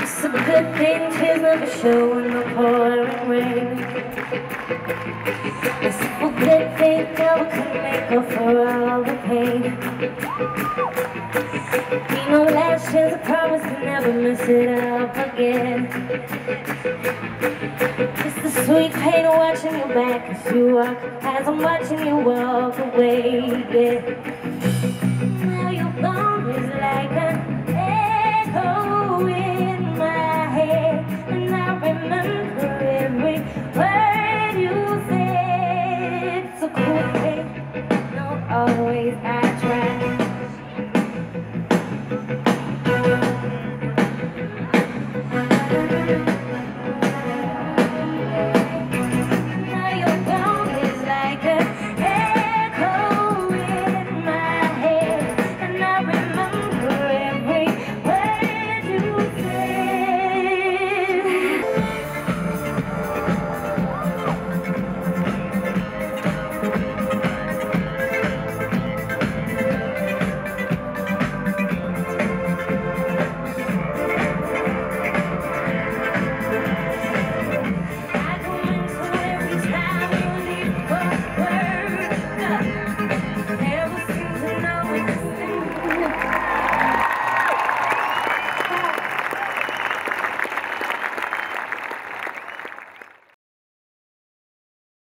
Some good thing tears never show in the pouring rain. A simple good thing never could make up for all the pain. Be no last chance, I promise to never mess it up again. It's the sweet pain of watching you back as you walk, as I'm watching you walk away, yeah. Now your bone is like an echo in